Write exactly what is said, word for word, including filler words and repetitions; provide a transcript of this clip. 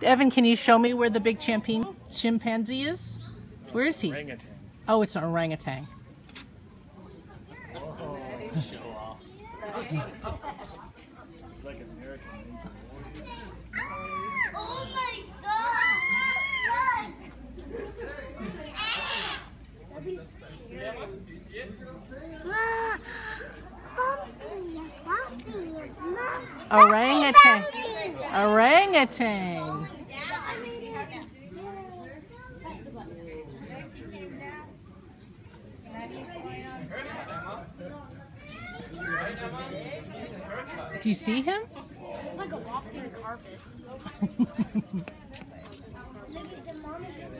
Evan, can you show me where the big champagne chimpanzee is? Where is he? Orangutan. Oh, it's an orangutan. Oh, show off. It's like an American Ninja Warrior. Oh my god! Do you see it? Orangutan. Orangutan. Do you see him? It's like a walking carpet.